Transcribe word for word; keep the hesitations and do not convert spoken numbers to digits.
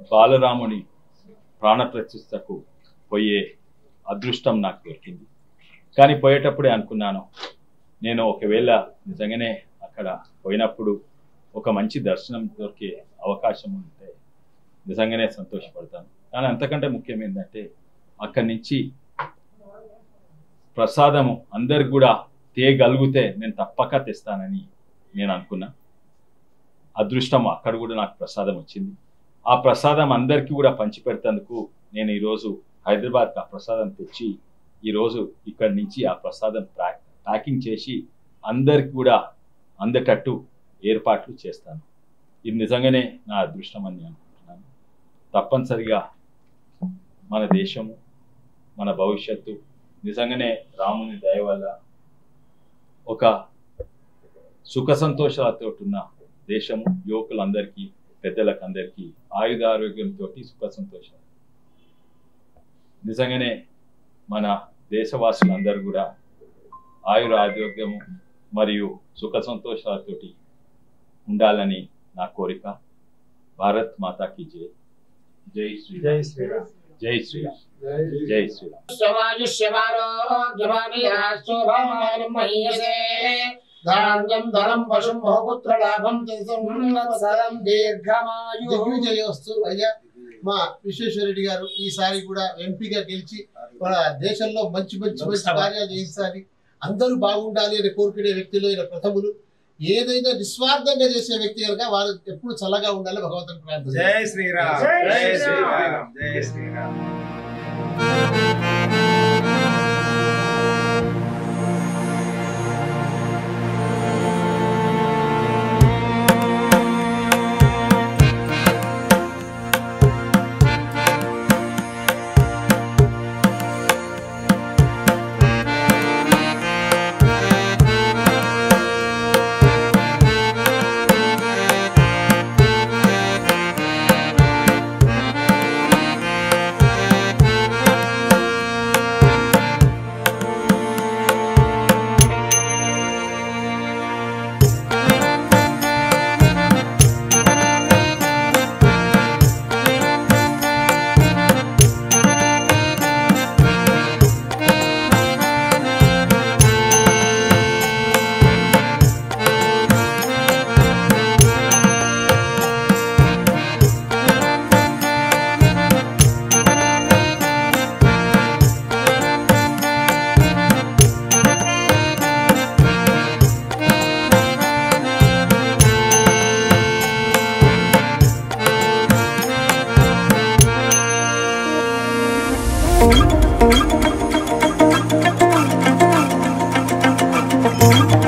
బాలరాముని ప్రాణప్రతిష్టకు పోయే అదృష్టం నాకు దొరికింది. కానీ పోయేటప్పుడే అనుకున్నాను, నేను ఒకవేళ నిజంగానే అక్కడ పోయినప్పుడు ఒక మంచి దర్శనం దొరికే అవకాశం ఉంటే నిజంగానే సంతోషపడతాను. కానీ అంతకంటే ముఖ్యం ఏంటంటే అక్కడి నుంచి ప్రసాదము అందరికి కూడా తేగలిగితే నేను తప్పక తెస్తానని నేను అనుకున్నా. అదృష్టం అక్కడ కూడా నాకు ప్రసాదం వచ్చింది. ఆ ప్రసాదం అందరికీ కూడా పంచిపెడతందుకు నేను ఈరోజు హైదరాబాద్కి ఆ ప్రసాదం తెచ్చి ఈరోజు ఇక్కడి నుంచి ఆ ప్రసాదం ప్యాక్ ప్యాకింగ్ చేసి అందరికి కూడా అందేటట్టు ఏర్పాట్లు చేస్తాను. ఇది నిజంగానే నా అదృష్టం అని నేను అనుకుంటున్నాను. తప్పనిసరిగా మన దేశము, మన భవిష్యత్తు నిజంగానే రాముని దయ వల్ల ఒక సుఖ సంతోషాలతో ఉన్న దేశము, యువకులందరికీ, పెద్దలకు అందరికీ ఆయుధ ఆరోగ్యంతో సుఖ సంతోషాలు. నిజంగానే మన దేశవాసులందరూ కూడా ఆయుర ఆరోగ్యము మరియు సుఖ సంతోషాలతోటి ఉండాలని నా కోరిక. భారత్ మాతాకి జై. జై శ్రీ జై శ్రీరామ్. జై శ్రీరామ్. జై శ్రీరామ్. ధాన్యం ధనం పశుం బహుపుత్ర లాభం సంవత్సరం దీర్ఘమాయు. దిగ్విజయోస్తు. అయ్యా మా విశ్వేశ్వరరెడ్డి గారు ఈసారి కూడా ఎంపీగా గెలిచి మన దేశంలో మంచి మంచి మంచి కార్యాలు చేయించాలి, అందరూ బాగుండాలి అని కోరుకునే వ్యక్తులు అయిన ప్రథములు. ఏదైనా నిస్వార్థంగా చేసే వ్యక్తి కనుక వాళ్ళు ఎప్పుడు చల్లగా ఉండాలి భగవంతుని ప్రార్థన. జై శ్రీరామ్. జై శ్రీరామ్. జై శ్రీరామ్. Thank you.